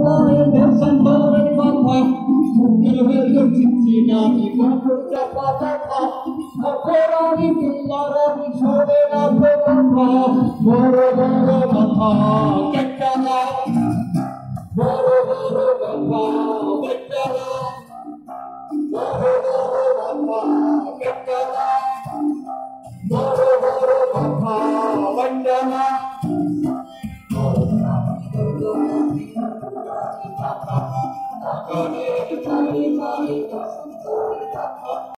পরে দেশান্তরের কথা মুখের হয়ে চিঠি নামি কাপড় চাপা কথা অপরাধী তোমারানি সরে না কথা বড় বড় কথা কেটা না বড় বড় কথা কেটা না বড় বড় কথা কেটা না বড় বড় কথা কেটা না